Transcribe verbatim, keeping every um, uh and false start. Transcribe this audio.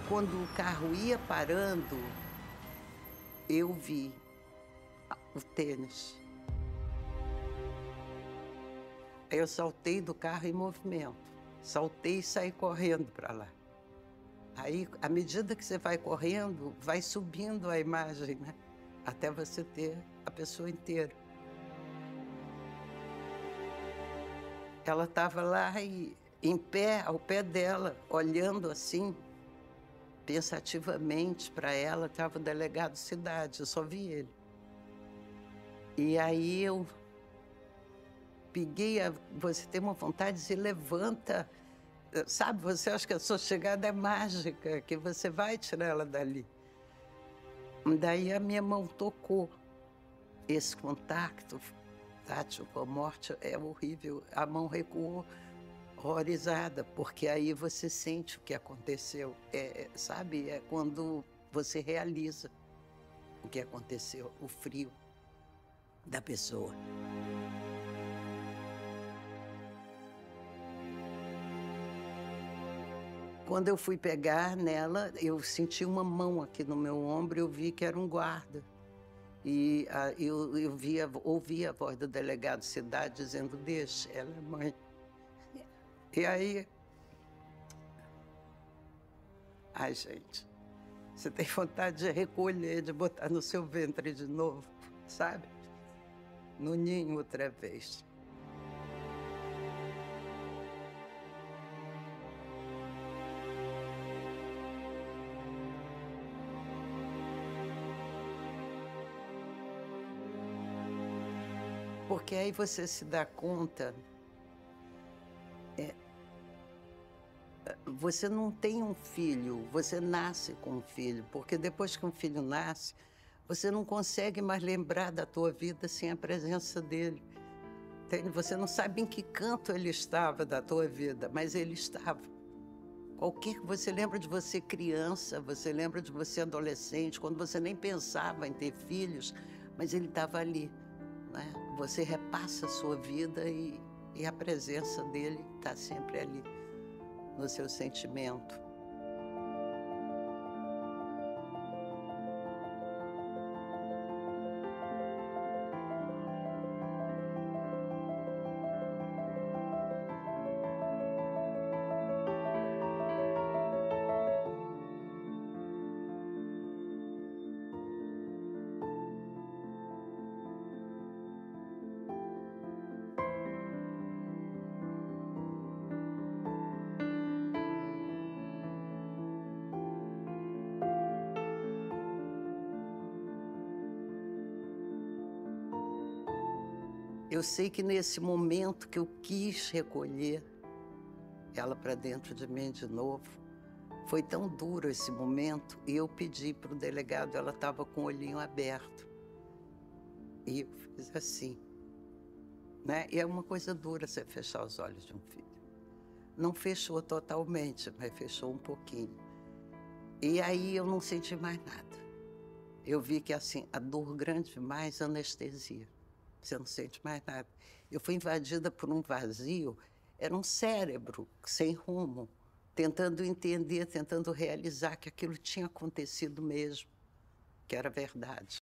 Quando o carro ia parando, eu vi o tênis. Aí eu saltei do carro em movimento. Saltei e saí correndo para lá. Aí, à medida que você vai correndo, vai subindo a imagem, né? Até você ter a pessoa inteira. Ela estava lá e, em pé, ao pé dela, olhando assim, pensativamente para ela, estava o delegado de cidade, eu só vi ele. E aí eu peguei, a, você tem uma vontade de se levanta, sabe, você acha que a sua chegada é mágica, que você vai tirar ela dali. Daí a minha mão tocou. Esse contato tátil com a morte é horrível. A mão recuou horrorizada, porque aí você sente o que aconteceu. É, sabe, é quando você realiza o que aconteceu, o frio da pessoa. Quando eu fui pegar nela, eu senti uma mão aqui no meu ombro e eu vi que era um guarda. E a, eu, eu via, ouvi a voz do delegado de cidade dizendo, deixa, ela é mãe. E aí... Ai, gente, você tem vontade de recolher, de botar no seu ventre de novo, sabe? No ninho outra vez. Porque aí você se dá conta, é, você não tem um filho, você nasce com um filho, porque depois que um filho nasce, você não consegue mais lembrar da tua vida sem a presença dele. Entende? Você não sabe em que canto ele estava da tua vida, mas ele estava. Qualquer que você lembra de você criança, você lembra de você adolescente, quando você nem pensava em ter filhos, mas ele estava ali. Né? Você repassa a sua vida e, e a presença dele está sempre ali, no seu sentimento. Eu sei que nesse momento que eu quis recolher ela para dentro de mim de novo, foi tão duro esse momento, e eu pedi para o delegado, ela estava com o olhinho aberto. E eu fiz assim, né? E é uma coisa dura você fechar os olhos de um filho. Não fechou totalmente, mas fechou um pouquinho. E aí eu não senti mais nada. Eu vi que assim, a dor grande demais, anestesia. Você não sente mais nada. Eu fui invadida por um vazio, era um cérebro sem rumo, tentando entender, tentando realizar que aquilo tinha acontecido mesmo, que era verdade.